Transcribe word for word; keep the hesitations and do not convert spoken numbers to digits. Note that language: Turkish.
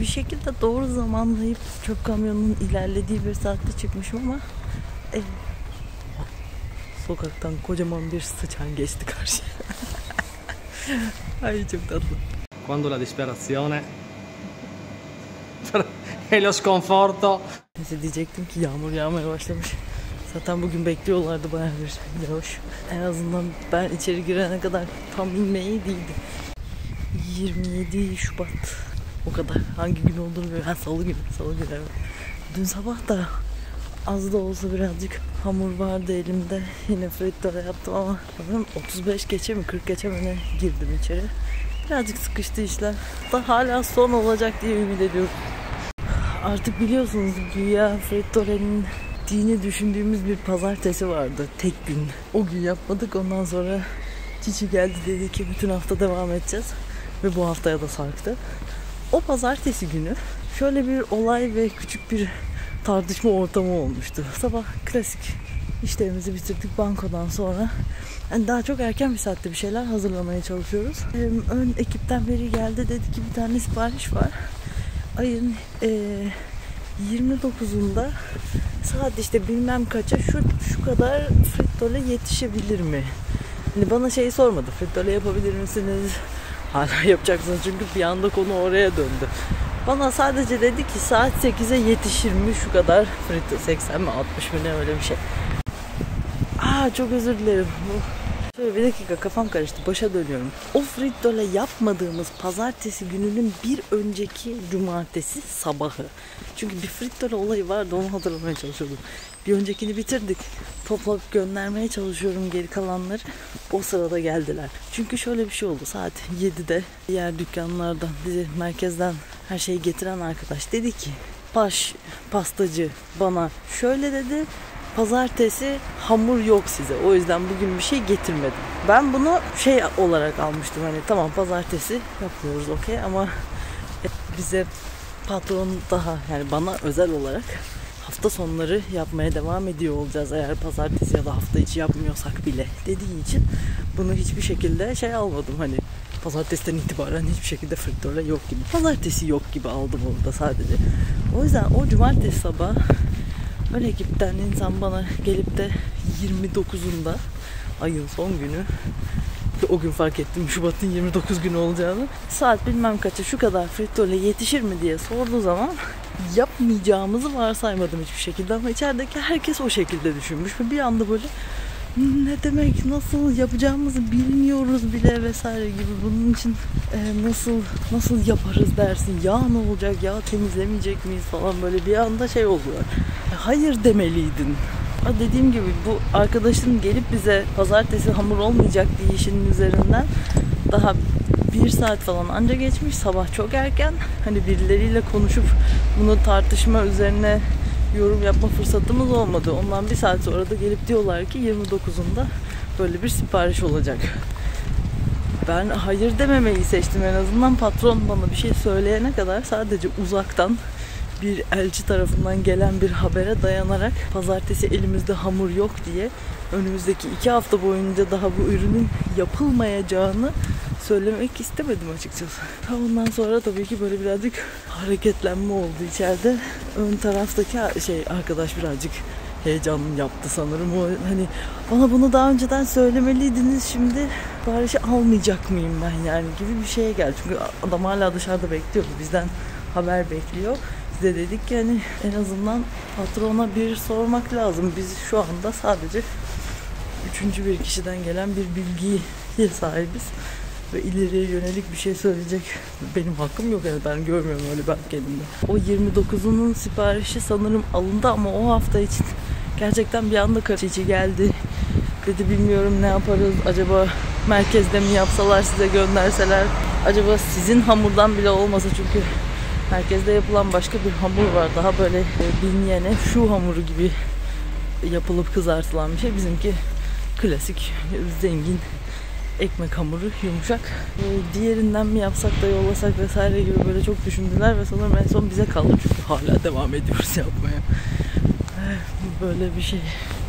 bir şekilde doğru zamanlayıp çöp kamyonunun ilerlediği bir saatte çıkmışım ama e, sokaktan kocaman bir sıçan geçti karşıya. Ay çok tatlı. Quando la disperazione e lo sconforto. Neyse, diyecektim ki yağmur yağmaya başlamış. Zaten bugün bekliyorlardı bayağı bir yağış. En azından ben içeri girene kadar tam inmeyi değildi. yirmi yedi Şubat. O kadar. Hangi gün olduğunu bilmiyorum. Ha, salı günü. Salı günü evet. Dün sabah da az da olsa birazcık hamur vardı elimde. Yine frittata yaptım ama otuz beş geçe mi kırk geçe mi ne girdim içeri. Birazcık sıkıştı işler. Da hala son olacak diye ümit ediyorum. Artık biliyorsunuz güya frittore'nin dini düşündüğümüz bir pazartesi vardı. Tek gün. O gün yapmadık. Ondan sonra Çiçi geldi, dedi ki bütün hafta devam edeceğiz. Ve bu haftaya da sarktı. O pazartesi günü şöyle bir olay ve küçük bir tartışma ortamı olmuştu. Sabah klasik işlerimizi bitirdik bankodan sonra. Yani daha çok erken bir saatte bir şeyler hazırlamaya çalışıyoruz. Ön ekipten biri geldi, dedi ki bir tane sipariş var. Ayın e, yirmi dokuzunda saat işte bilmem kaça şu şu kadar frittole yetişebilir mi? Hani bana şey sormadı. Frittole yapabilir misiniz? Hala yapacaksınız çünkü bir anda konu oraya döndü. Bana sadece dedi ki saat sekize yetişir mi şu kadar frittole, seksen mi altmış mı ne öyle bir şey. Aa çok özür dilerim. Şöyle bir dakika, kafam karıştı. Başa dönüyorum. O frittole yapmadığımız pazartesi gününün bir önceki cumartesi sabahı. Çünkü bir frittole olayı vardı, onu hatırlamaya çalışıyordum. Bir öncekini bitirdik. Toplayıp göndermeye çalışıyorum geri kalanları. O sırada geldiler. Çünkü şöyle bir şey oldu. Saat yedide diğer dükkanlardan, bizi merkezden her şeyi getiren arkadaş dedi ki baş pastacı bana şöyle dedi: pazartesi hamur yok size. O yüzden bugün bir şey getirmedim. Ben bunu şey olarak almıştım. Hani tamam pazartesi yapmıyoruz okey ama bize patron daha, yani bana özel olarak hafta sonları yapmaya devam ediyor olacağız eğer pazartesi ya da hafta içi yapmıyorsak bile dediği için bunu hiçbir şekilde şey almadım. Hani pazartesiden itibaren hiçbir şekilde frittole yok gibi. Pazartesi yok gibi aldım orada sadece. O yüzden o cumartesi sabah öyle ekipten insan bana gelip de yirmi dokuzunda ayın son günü, o gün fark ettim Şubat'ın yirmi dokuz günü olacağını, saat bilmem kaça şu kadar frittole yetişir mi diye sorduğu zaman yapmayacağımızı varsaymadım hiçbir şekilde ama içerideki herkes o şekilde düşünmüş ve bir anda böyle ne demek, nasıl yapacağımızı bilmiyoruz bile vesaire gibi, bunun için e, nasıl nasıl yaparız dersin, yağ ne olacak, yağ temizlemeyecek miyiz falan, böyle bir anda şey oldular. Hayır demeliydin. Dediğim gibi bu arkadaşın gelip bize pazartesi hamur olmayacak diye işinin üzerinden daha bir saat falan anca geçmiş. Sabah çok erken. Hani birileriyle konuşup bunu tartışma üzerine yorum yapma fırsatımız olmadı. Ondan bir saat sonra da gelip diyorlar ki yirmi dokuzunda böyle bir sipariş olacak. Ben hayır dememeyi seçtim en azından. Patron bana bir şey söyleyene kadar sadece uzaktan bir elçi tarafından gelen bir habere dayanarak pazartesi elimizde hamur yok diye önümüzdeki iki hafta boyunca daha bu ürünün yapılmayacağını söylemek istemedim açıkçası. Ondan sonra tabii ki böyle birazcık hareketlenme oldu içeride. Ön taraftaki şey arkadaş birazcık heyecanlı yaptı sanırım. O hani bana bunu daha önceden söylemeliydiniz, şimdi siparişi almayacak mıyım ben yani gibi bir şeye geldi. Çünkü adam hala dışarıda bekliyor, bizden haber bekliyor. Biz de dedik ki hani en azından patrona bir sormak lazım. Biz şu anda sadece üçüncü bir kişiden gelen bir bilgiye sahibiz. Ve ileriye yönelik bir şey söyleyecek benim hakkım yok, yani ben görmüyorum öyle ben kendimde. O yirmi dokuzunun siparişi sanırım alındı ama o hafta için gerçekten bir anda kaçıcı geldi. Dedi bilmiyorum ne yaparız, acaba merkezde mi yapsalar size gönderseler, acaba sizin hamurdan bile olmasa, çünkü merkezde yapılan başka bir hamur var, daha böyle binyene şu hamuru gibi yapılıp kızartılan bir şey. Bizimki klasik zengin ekmek hamuru, yumuşak. E, diğerinden mi yapsak da yollasak vesaire gibi böyle çok düşündüler ve sanırım en son bize kaldı çünkü hala devam ediyoruz yapmaya. Böyle bir şey.